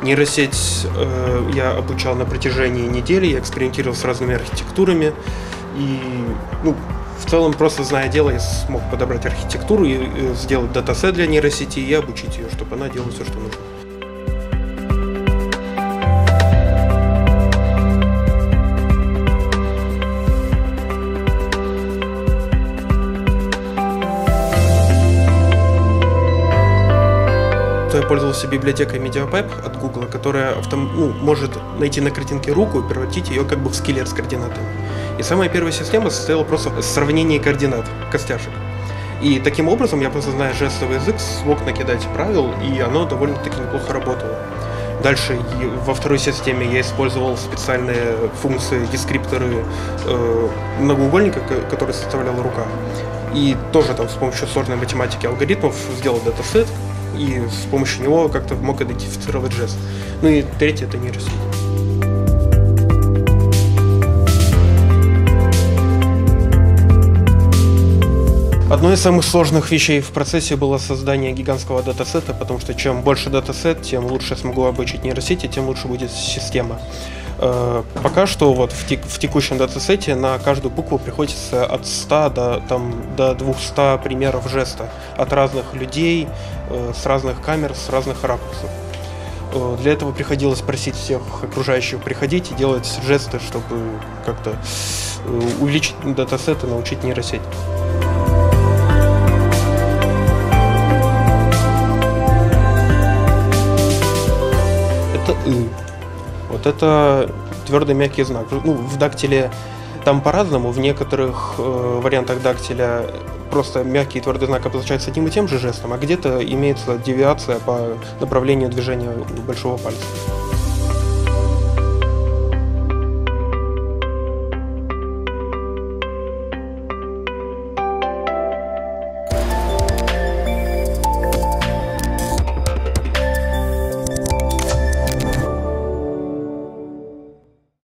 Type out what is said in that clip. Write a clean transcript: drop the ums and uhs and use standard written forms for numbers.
Нейросеть я обучал на протяжении недели, я экспериментировал с разными архитектурами. И в целом, просто зная дело, я смог подобрать архитектуру и сделать датасет для нейросети и обучить ее, чтобы она делала все, что нужно. Я пользовался библиотекой MediaPipe от Google, которая может найти на картинке руку и превратить ее как бы в скелет с координатами. И самая первая система состояла просто из сравнения координат, костяшек. И таким образом я, просто зная жестовый язык, смог накидать правил, и оно довольно-таки неплохо работало. Дальше во второй системе я использовал специальные функции, дескрипторы многоугольника, который составляла рука. И тоже там с помощью сложной математики алгоритмов сделал датасет, и с помощью него как-то мог идентифицировать жест. Ну и третье — это нейросеть. Одной из самых сложных вещей в процессе было создание гигантского датасета, потому что чем больше датасет, тем лучше я смогу обучить нейросети, тем лучше будет система. Пока что в текущем датасете на каждую букву приходится от 100 до 200 примеров жеста от разных людей, с разных камер, с разных ракурсов. Для этого приходилось просить всех окружающих приходить и делать жесты, чтобы как-то увеличить датасет и научить нейросеть. Это «ы». Вот это твердый мягкий знак. В дактиле там по-разному. В некоторых вариантах дактиля просто мягкий и твердый знак обозначается одним и тем же жестом, а где-то имеется девиация по направлению движения большого пальца.